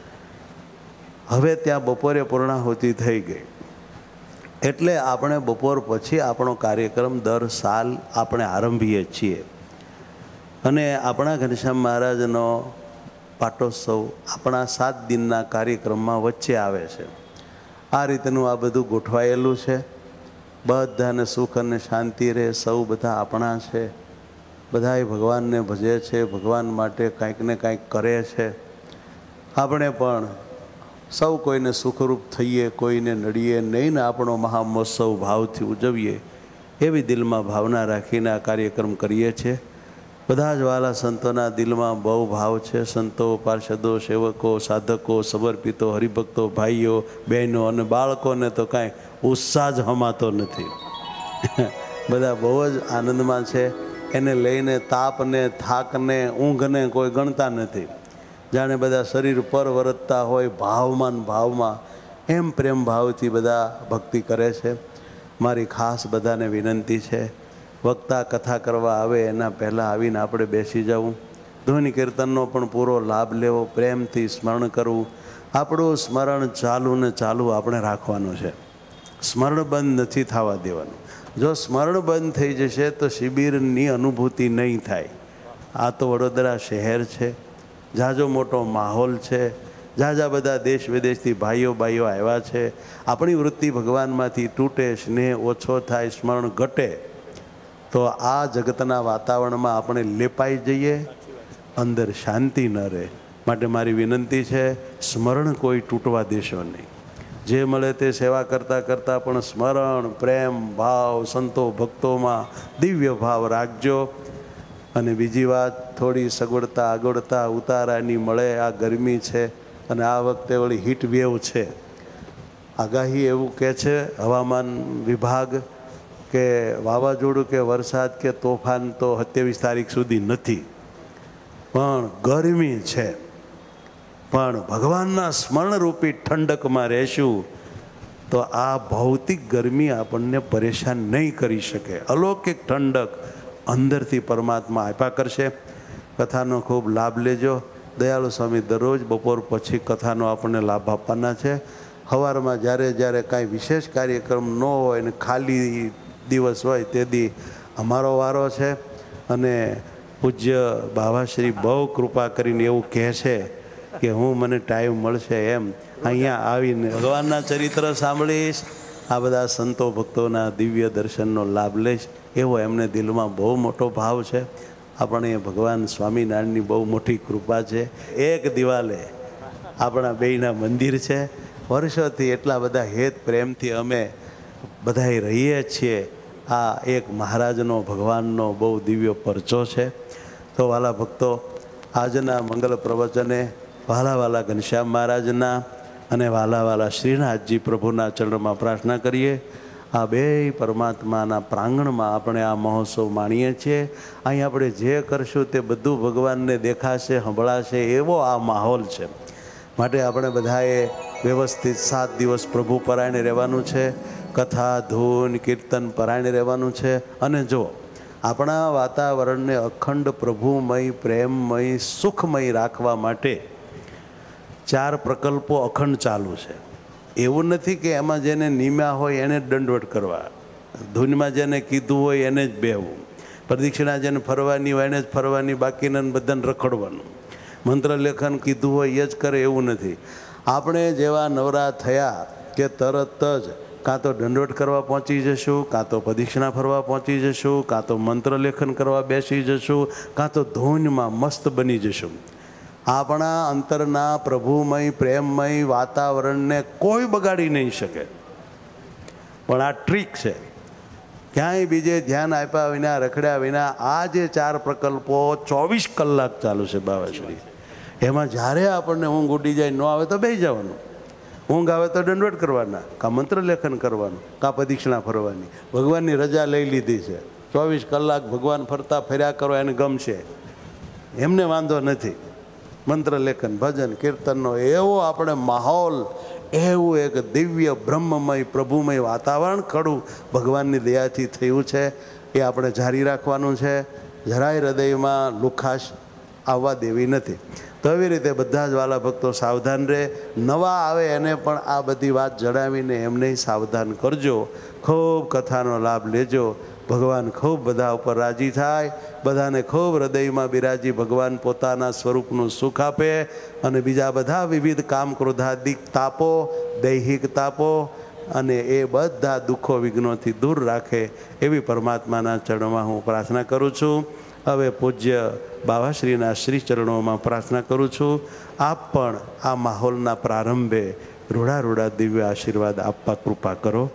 હવે ત્યાં બપોરે પૂર્ણાહુતિ થઈ ગઈ, એટલે આપણે બપોર પછી આપણો કાર્યક્રમ દર સાલ આપણે આરંભીએ છીએ. અને આપણા ઘનશ્યામ મહારાજનો પાટોત્સવ આપણા સાત દિનના કાર્યક્રમમાં વચ્ચે આવે છે. આ રીતનું આ બધું ગોઠવાયેલું છે. બધાને સુખ અને શાંતિ રહે. સૌ બધા આપણા છે, બધાય ભગવાનને ભજે છે, ભગવાન માટે કાંઈક ને કાંઈક કરે છે. આપણે પણ સૌ કોઈને સુખરૂપ થઈએ, કોઈને નડીએ નહીં ને આપણો મહામહોત્સવ ભાવથી ઉજવીએ એવી દિલમાં ભાવના રાખીને આ કાર્યક્રમ કરીએ છીએ. બધા જ વાલા સંતોના દિલમાં બહુ ભાવ છે. સંતો, પાર્ષદો, સેવકો, સાધકો, સમર્પિતો, હરિભક્તો, ભાઈઓ, બહેનો અને બાળકોને તો કાંઈ ઉત્સાહ જ હમાતો નથી. બધા બહુ જ આનંદમાં છે. એને લઈને તાપને, થાકને, ઊંઘને કોઈ ગણતા નથી. જાણે બધા શરીર પર વરતતા હોય, ભાવમાં ભાવમાં એમ પ્રેમ ભાવથી બધા ભક્તિ કરે છે. મારી ખાસ બધાને વિનંતી છે, વક્તા કથા કરવા આવે એના પહેલાં આવીને આપણે બેસી જવું, ધૂન કીર્તનનો પણ પૂરો લાભ લેવો, પ્રેમથી સ્મરણ કરવું. આપણું સ્મરણ ચાલુ ને ચાલુ આપણે રાખવાનું છે, સ્મરણ બંધ નથી થવા દેવાનું. જો સ્મરણ બંધ થઈ જશે તો શિબિરની અનુભૂતિ નહીં થાય. આ તો વડોદરા શહેર છે, ઝાઝો મોટો માહોલ છે, ઝાઝા બધા દેશ વિદેશથી ભાઈઓ ભાઈઓ આવ્યા છે. આપણી વૃત્તિ ભગવાનમાંથી તૂટે, સ્નેહ ઓછો થાય, સ્મરણ ઘટે તો આ જગતના વાતાવરણમાં આપણે લેપાઈ જઈએ, અંદર શાંતિ ન રહે. માટે મારી વિનંતી છે, સ્મરણ કોઈ તૂટવા દેશો નહીં. જે મળે તે સેવા કરતાં કરતાં પણ સ્મરણ, પ્રેમ, ભાવ, સંતો ભક્તોમાં દિવ્ય ભાવ રાખજો. અને બીજી વાત, થોડી સગવડતા આગળતા ઉતારાની મળે. આ ગરમી છે અને આ વખતે વળી હીટ વેવ છે. આગાહી એવું કહે છે હવામાન વિભાગ કે વાવાઝોડું કે વરસાદ કે તોફાન તો સત્યાવીસ તારીખ સુધી નથી, પણ ગરમી છે. પણ ભગવાનના સ્મરણરૂપી ઠંડકમાં રહેશું તો આ ભૌતિક ગરમી આપણને પરેશાન નહીં કરી શકે. અલૌકિક ઠંડક અંદરથી પરમાત્મા આપ્યા કરશે. કથાનો ખૂબ લાભ લેજો. દયાળુ સ્વામી દરરોજ બપોર પછી કથાનો આપણને લાભ આપવાના છે. સવારમાં જ્યારે જ્યારે કાંઈ વિશેષ કાર્યક્રમ ન હોય ને ખાલી દિવસ હોય તે દી અમારો વારો છે. અને પૂજ્ય બાવાશ્રી બહુ કૃપા કરીને એવું કહે છે કે હું મને ટાઈમ મળશે એમ અહીંયા આવીને ભગવાનના ચરિત્ર સાંભળીશ, આ બધા સંતો ભક્તોના દિવ્ય દર્શનનો લાભ લઈશ, એવો એમને દિલમાં બહુ મોટો ભાવ છે. આપણે ભગવાન સ્વામિનારાયણની બહુ મોટી કૃપા છે. એક દિવાલે આપણા બેયના મંદિર છે. વર્ષોથી એટલા બધા હેત પ્રેમથી અમે બધાય રહીએ છીએ. આ એક મહારાજનો, ભગવાનનો બહુ દિવ્ય પરચો છે. તો વાલા ભક્તો, આજના મંગલ પ્રવચને વાલા વાલા ઘનશ્યામ મહારાજના અને વાલા વાલા શ્રીનાથજી પ્રભુના ચરણમાં પ્રાર્થના કરીએ. આ બે પરમાત્માના પ્રાંગણમાં આપણે આ મહોત્સવ માણીએ છીએ. અહીં આપણે જે કરશું તે બધું ભગવાનને દેખાશે, સંભળાશે એવો આ માહોલ છે. માટે આપણે બધાએ વ્યવસ્થિત સાત દિવસ પ્રભુ પરાયણે રહેવાનું છે. કથા, ધૂન, કીર્તન પરાયણે રહેવાનું છે. અને જો આપણા વાતાવરણને અખંડ પ્રભુમય, પ્રેમમય, સુખમય રાખવા માટે ચાર પ્રકલ્પો અખંડ ચાલુ છે. એવું નથી કે એમાં જેને નિમ્યા હોય એને જ દંડવટ કરવા, ધૂનમાં જેને કીધું હોય એને જ બેહવું, પ્રદક્ષિણા જેને ફરવાની હોય એને જ ફરવાની, બાકીને બધાને રખડવાનું, મંત્ર લેખન કીધું હોય એ જ કરે એવું નથી. આપણે જેવા નવરા થયા કે તરત જ કાં તો દંડવટ કરવા પહોંચી જશું, કાં તો પ્રદક્ષિણા ફરવા પહોંચી જશું, કાં તો મંત્ર લેખન કરવા બેસી જશું, કાં તો ધૂનમાં મસ્ત બની જશું. આપણા અંતરના પ્રભુમય, પ્રેમમય વાતાવરણને કોઈ બગાડી નહીં શકે. પણ આ ટ્રીક છે, ક્યાંય બીજે ધ્યાન આપ્યા વિના, રખડ્યા વિના આ જે ચાર પ્રકલ્પો ચોવીસ કલાક ચાલુ છે બાવાશ્રી, એમાં જ્યારે આપણને ઊંઘ ઉડી જાય, ન આવે તો બેસી જવાનું, ઊંઘ આવે તો દંડવટ કરવાના, કાં મંત્ર લેખન કરવાનું, કાં પ્રદક્ષિણા ફરવાની. ભગવાનની રજા લઈ લીધી છે, ચોવીસ કલાક ભગવાન ફરતા ફર્યા કરો એને ગમશે, એમને વાંધો નથી. મંત્ર લેખન, ભજન, કીર્તનનો એવો આપણે માહોલ, એવું એક દિવ્ય બ્રહ્મમય પ્રભુમય વાતાવરણ ખડું ભગવાનની દયાથી થયું છે. એ આપણે જારી રાખવાનું છે. જરાય હૃદયમાં લુખાશ આવવા દેવી નથી. તો એવી રીતે બધા જ વાલા ભક્તો સાવધાન રહે. નવા આવે એને પણ આ બધી વાત જણાવીને એમને સાવધાન કરજો. ખૂબ કથાનો લાભ લેજો. ભગવાન ખૂબ બધા ઉપર રાજી થાય, બધાને ખૂબ હૃદયમાં બિરાજી ભગવાન પોતાના સ્વરૂપનું સુખ આપે અને બીજા બધા વિવિધ કામ ક્રોધાદિક તાપો, દૈહિક તાપો અને એ બધા દુઃખો વિઘ્નોથી દૂર રાખે એવી પરમાત્માના ચરણોમાં હું પ્રાર્થના કરું છું. હવે પૂજ્ય બાવાશ્રીના શ્રી ચરણોમાં પ્રાર્થના કરું છું, આપ પણ આ માહોલના પ્રારંભે રૂડા રૂડા દિવ્ય આશીર્વાદ આપવા કૃપા કરો.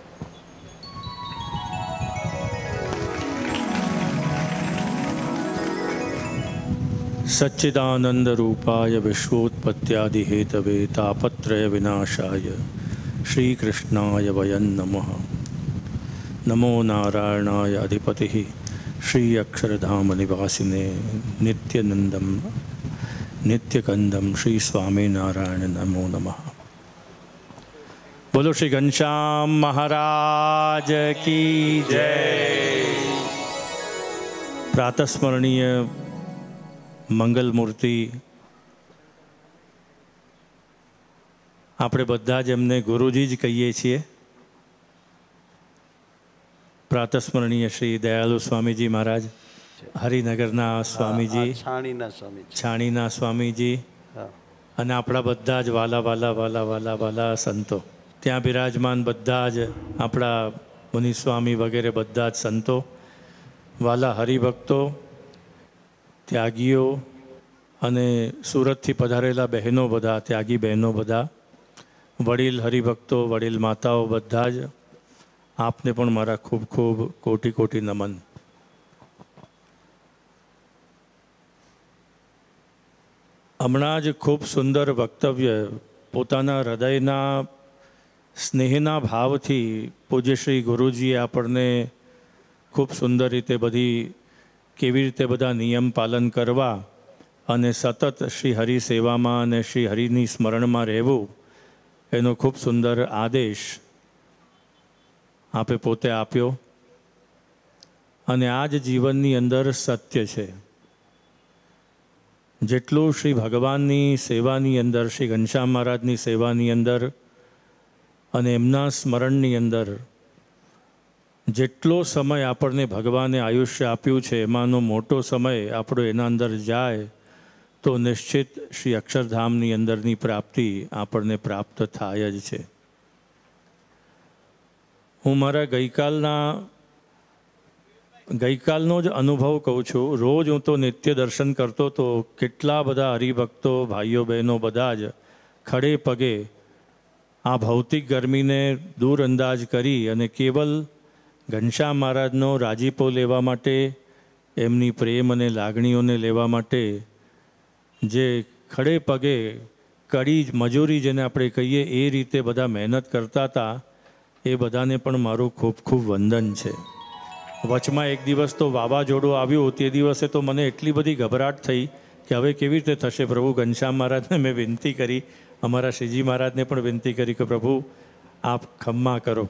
સચ્ચિદાનંદ રૂપાય વિશ્વોત્પત્યાદિ હેતવે તાપત્રય વિનાશાય શ્રી કૃષ્ણાય વયં નમઃ. નમો નારાયણાય અધિપતિ શ્રી અક્ષરધામ નિવાસિને નિત્યનંદમ નિત્યકંદમ શ્રી સ્વામિનારાયણ નમો નમઃ. બોલો શ્રી ઘનશ્યામ મહારાજ કી જય. પ્રાતસ્મરણીય મંગલ મૂર્તિ આપણે બધા જ એમને ગુરુજી જ કહીએ છીએ. પ્રાતસ્મરણીય શ્રી દયાલુ સ્વામીજી મહારાજ, હરિનગરના સ્વામીજી, છાણીના સ્વામીજી, છાણીના સ્વામીજી અને આપણા બધા જ વાલા વાલા વાલા વાલા વાલા સંતો ત્યાં બિરાજમાન, બધા જ આપણા મુનિસ્વામી વગેરે બધા જ સંતો, વાલા હરિભક્તો, ત્યાગીઓ અને સુરતથી પધારેલા બહેનો બધા, ત્યાગી બહેનો બધા, વડીલ હરિભક્તો, વડીલ માતાઓ બધા જ આપને પણ મારા ખૂબ ખૂબ કોટી કોટી નમન. હમણાં જ ખૂબ સુંદર વક્તવ્ય પોતાના હૃદયના સ્નેહના ભાવથી પૂજ્ય શ્રી ગુરુજીએ આપણને ખૂબ સુંદર રીતે બધી કેવી રીતે બધા નિયમ પાલન કરવા અને સતત શ્રી હરિ સેવામાં અને શ્રી હરિની સ્મરણમાં રહેવું એનો ખૂબ સુંદર આદેશ આપે પોતે આપ્યો. અને આ જ જીવનની અંદર સત્ય છે. જેટલું શ્રી ભગવાનની સેવાની અંદર, શ્રી ઘનશ્યામ મહારાજની સેવાની અંદર અને એમના સ્મરણની અંદર જેટલો સમય આપણને ભગવાને આયુષ્ય આપ્યું છે એમાંનો મોટો સમય આપણો એના અંદર જાય તો નિશ્ચિત શ્રી અક્ષરધામની અંદરની પ્રાપ્તિ આપણને પ્રાપ્ત થાય જ છે. હું મારા ગઈકાલના ગઈકાલનો જ અનુભવ કહું છું. રોજ હું તો નિત્ય દર્શન કરતો તો કેટલા બધા હરિભક્તો, ભાઈઓ બહેનો બધા જ ખડે પગે આ ભૌતિક ગરમીને દૂર અંદાજ કરી અને કેવલ ઘનશ્યામ મહારાજનો રાજીપો લેવા માટે, એમની પ્રેમ અને લાગણીઓને લેવા માટે જે ખડે પગે કડી મજૂરી જેને આપણે કહીએ એ રીતે બધા મહેનત કરતા હતા, એ બધાને પણ મારું ખૂબ ખૂબ વંદન છે. વચમાં એક દિવસ તો વાવાઝોડું આવ્યું, તે દિવસે તો મને એટલી બધી ગભરાટ થઈ કે હવે કેવી રીતે થશે પ્રભુ. ઘનશ્યામ મહારાજને મેં વિનંતી કરી, અમારા શ્રીજી મહારાજને પણ વિનંતી કરી કે પ્રભુ આપ ખમ્મા કરો.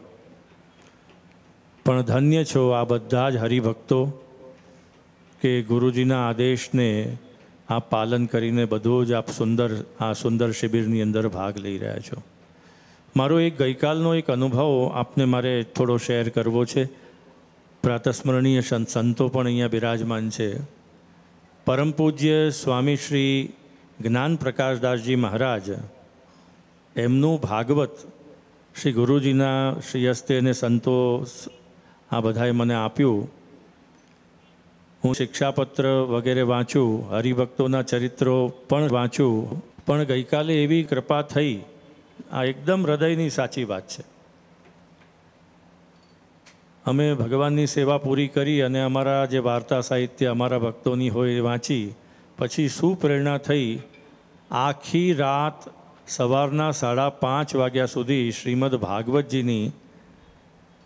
પણ ધન્ય છો આ બધા જ હરિભક્તો કે ગુરુજીના આદેશને આપ પાલન કરીને બધું જ આપ સુંદર આ સુંદર શિબિરની અંદર ભાગ લઈ રહ્યા છો. મારો એક ગઈકાલનો એક અનુભવ આપને મારે થોડો શેર કરવો છે. પ્રાતસ્મરણીય સંતો પણ અહીંયા બિરાજમાન છે. પરમ પૂજ્ય સ્વામી શ્રી જ્ઞાન પ્રકાશદાસજી મહારાજ, એમનું ભાગવત શ્રી ગુરુજીના શ્રી હસ્તે અને સંતો આ બધાએ મને આપ્યું. હું શિક્ષાપત્ર વગેરે વાંચું, હરિભક્તોના ચરિત્રો પણ વાંચું, પણ ગઈકાલે એવી કૃપા થઈ, આ એકદમ હૃદયની સાચી વાત છે. અમે ભગવાનની સેવા પૂરી કરી અને અમારા જે વાર્તા સાહિત્ય અમારા ભક્તોની હોય એ વાંચી પછી શું પ્રેરણા થઈ, આખી રાત સવારના સાડા પાંચ વાગ્યા સુધી શ્રીમદ ભાગવતજીની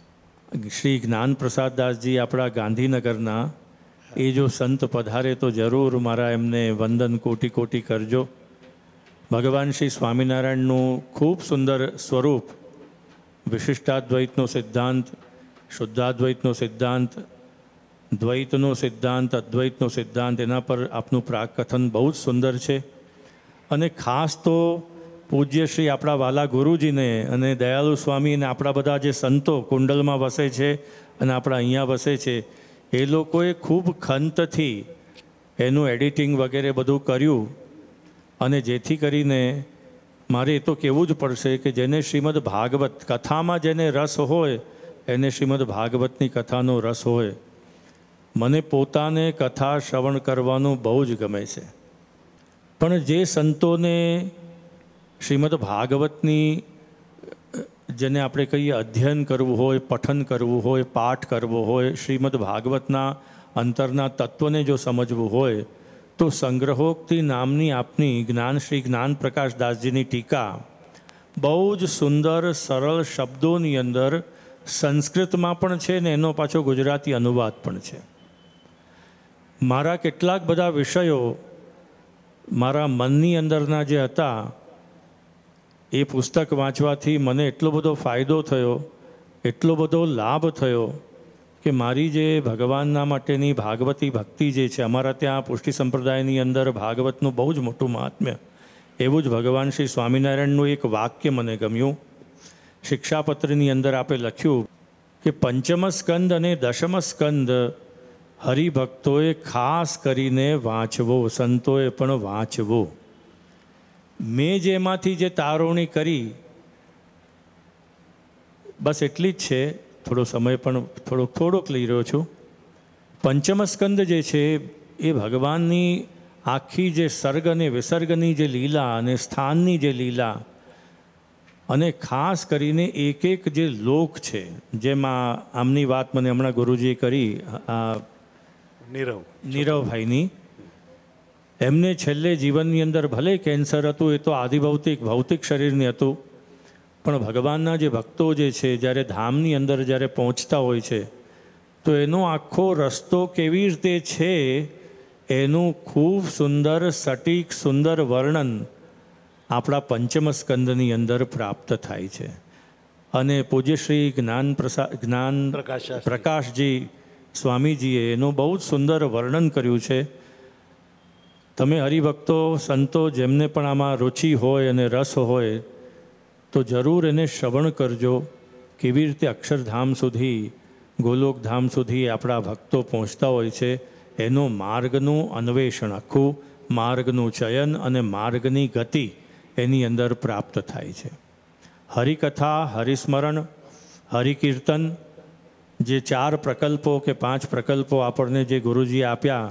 શ્રી જ્ઞાન પ્રસાદ દાસજી આપણા ગાંધીનગરના, એ જો સંત પધારે તો જરૂર મારા એમને વંદન કોટી કોટી કરજો. ભગવાન શ્રી સ્વામિનારાયણનું ખૂબ સુંદર સ્વરૂપ, વિશિષ્ટાદ્વૈતનો સિદ્ધાંત, શુદ્ધાદ્વૈતનો સિદ્ધાંત, દ્વૈતનો સિદ્ધાંત, અદ્વૈતનો સિદ્ધાંત, એના પર આપનું પ્રાકથન બહુ જ સુંદર છે. અને ખાસ તો પૂજ્ય શ્રી આપણા વાલા ગુરુજીને અને દયાળુ સ્વામી અને આપણા બધા જે સંતો કુંડલમાં વસે છે અને આપણા અહીંયા વસે છે, એ લોકોએ ખૂબ ખંતથી એનું એડિટિંગ વગેરે બધું કર્યું. અને જેથી કરીને મારે એ તો કહેવું જ પડશે કે જેને શ્રીમદ ભાગવત કથામાં જેને રસ હોય એને શ્રીમદ ભાગવતની કથાનો રસ હોય. મને પોતાને કથા શ્રવણ કરવાનું બહુ જ ગમે છે, પણ જે સંતોને શ્રીમદ ભાગવતની જેને આપણે કહીએ અધ્યયન કરવું હોય, પઠન કરવું હોય, પાઠ કરવો હોય, શ્રીમદ ભાગવતના અંતરના તત્વને જો સમજવું હોય તો સંગ્રહોક્તિ નામની આપની જ્ઞાન શ્રી જ્ઞાન પ્રકાશ દાસજીની ટીકા બહુ જ સુંદર સરળ શબ્દોની અંદર સંસ્કૃતમાં પણ છે ને એનો પાછો ગુજરાતી અનુવાદ પણ છે. મારા કેટલાક બધા વિષયો મારા મનની અંદરના જે હતા એ પુસ્તક વાંચવાથી મને એટલો બધો ફાયદો થયો, એટલો બધો લાભ થયો કે મારી જે ભગવાનના માટેની ભાગવતી ભક્તિ જે છે, અમારા ત્યાં પુષ્ટિ સંપ્રદાયની અંદર ભાગવતનું બહુ જ મોટું મહાત્મ્ય. એવું જ ભગવાન શ્રી સ્વામિનારાયણનું એક વાક્ય મને ગમ્યું. શિક્ષાપત્રની અંદર આપે લખ્યું કે પંચમ સ્કંદ અને દશમ સ્કંદ હરિભક્તોએ ખાસ કરીને વાંચવો, સંતોએ પણ વાંચવો. મેં જેમાંથી જે તારવણી કરી બસ એટલી જ છે. થોડો સમય પણ થોડોક થોડોક લઈ રહ્યો છું. પંચમ સ્કંદ જે છે એ ભગવાનની આખી જે સર્ગ અને વિસર્ગની જે લીલા અને સ્થાનની જે લીલા, અને ખાસ કરીને એક એક જે લોક છે, જેમાં આમની વાત મને હમણાં ગુરુજીએ કરી, આ નીરવ નીરવભાઈની, એમને છેલ્લે જીવનની અંદર ભલે કેન્સર હતું, એ તો આદિભૌતિક ભૌતિક શરીરની હતું, પણ ભગવાનના જે ભક્તો જે છે જ્યારે ધામની અંદર જ્યારે પહોંચતા હોય છે તો એનો આખો રસ્તો કેવી રીતે છે એનું ખૂબ સુંદર સટીક સુંદર વર્ણન આપણા પંચમ સ્કંદની અંદર પ્રાપ્ત થાય છે. અને પૂજ્ય શ્રી જ્ઞાન પ્રસાદ જ્ઞાન પ્રકાશજી સ્વામીજીએ એનું બહુ જ સુંદર વર્ણન કર્યું છે. તમે હરિભક્તો સંતો જેમને પણ આમાં રુચિ હોય અને રસ હોય તો જરૂર એને શ્રવણ કરજો. કેવી રીતે અક્ષરધામ સુધી, ગોલોકધામ સુધી આપણા ભક્તો પહોંચતા હોય છે એનો માર્ગનું અન્વેષણ, આખું માર્ગનું ચયન અને માર્ગની ગતિ એની અંદર પ્રાપ્ત થાય છે. હરિકથા, હરિસ્મરણ, હરિકીર્તન, જે ચાર પ્રકલ્પો કે પાંચ પ્રકલ્પો આપણને જે ગુરુજીએ આપ્યા,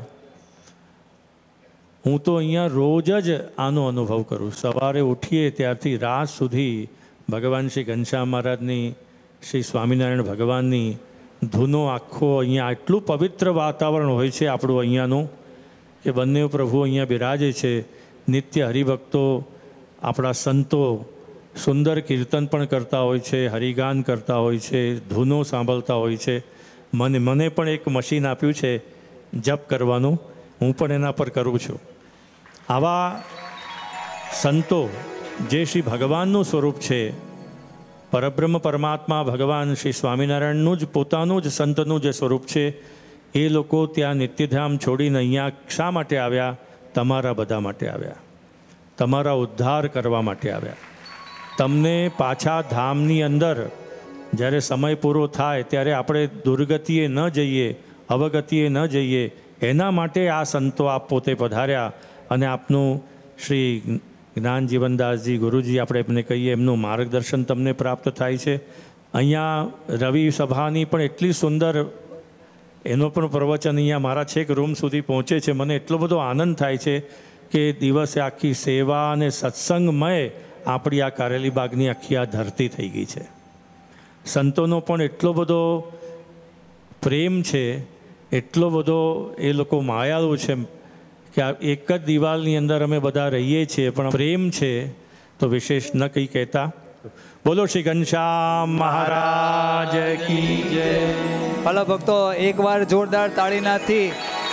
હું તો અહીંયા રોજ જ આનો અનુભવ કરું. સવારે ઉઠીએ ત્યારથી રાત સુધી ભગવાન શ્રી ઘનશ્યામ મહારાજની, શ્રી સ્વામિનારાયણ ભગવાનની ધૂનો આખો અહીંયા એટલું પવિત્ર વાતાવરણ હોય છે આપણું અહીંયાનું કે બંને પ્રભુ અહીંયા બિરાજે છે. નિત્ય હરિભક્તો આપણા સંતો સુંદર કીર્તન પણ કરતા હોય છે, હરિગાન કરતા હોય છે, ધૂનો સાંભળતા હોય છે. મને મને પણ એક મશીન આપ્યું છે જપ કરવાનું, હું પણ એના પર કરું છું. આવા સંતો જે શ્રી ભગવાનનું સ્વરૂપ છે, પરબ્રહ્મ પરમાત્મા ભગવાન શ્રી સ્વામિનારાયણનું જ પોતાનું જ સંતનું જે સ્વરૂપ છે, એ લોકો ત્યાં નિત્યધામ છોડીને અહીંયા શા માટે આવ્યા? તમારા બધા માટે આવ્યા, તમારા ઉદ્ધાર કરવા માટે આવ્યા. તમને પાછા ધામની અંદર જ્યારે સમય પૂરો થાય ત્યારે આપણે દુર્ગતિએ ન જઈએ, અવગતિએ ન જઈએ, એના માટે આ સંતો આપ પોતે પધાર્યા. અને આપનું શ્રી જ્ઞાન જીવનદાસજી ગુરુજી આપણે એમને કહીએ, એમનું માર્ગદર્શન તમને પ્રાપ્ત થાય છે. અહીંયા રવિ સભાની પણ એટલી સુંદર, એનો પણ પ્રવચન અહીંયા મારા છેક રૂમ સુધી પહોંચે છે. મને એટલો બધો આનંદ થાય છે કે દિવસે આખી સેવા અને સત્સંગમય આપણી આ કારેલી બાગની આખી આ ધરતી થઈ ગઈ છે. સંતોનો પણ એટલો બધો પ્રેમ છે, એટલો બધો એ લોકો માયાળુ છે કે આ એક જ દિવાલની અંદર અમે બધા રહીએ છીએ, પણ પ્રેમ છે તો વિશેષ ન કંઈ કહેતા. બોલો શ્રી ઘનશ્યામ મહારાજ કી જય. ભલા ભક્તો, એકવાર જોરદાર તાળીનાથી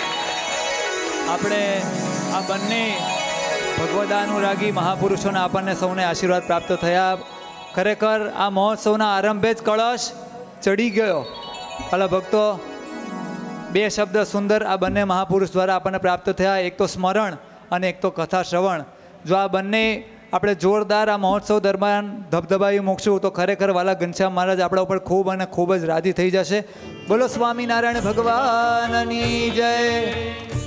આપણે આ બંને ભગવદાનુરાગી મહાપુરુષોના આપણને સૌને આશીર્વાદ પ્રાપ્ત થયા. ખરેખર આ મહોત્સવના આરંભે જ કળશ ચડી ગયો. ભલા ભક્તો, બે શબ્દ સુંદર આ બંને મહાપુરુષ દ્વારા આપણને પ્રાપ્ત થયા. એક તો સ્મરણ અને એક તો કથા શ્રવણ. જો આ બંને આપણે જોરદાર આ મહોત્સવ દરમિયાન ધબધબાવી મૂકશું તો ખરેખર વાલા ઘનશ્યામ મહારાજ આપણા ઉપર ખૂબ અને ખૂબ જ રાજી થઈ જશે. બોલો સ્વામિનારાયણ ભગવાનની જય.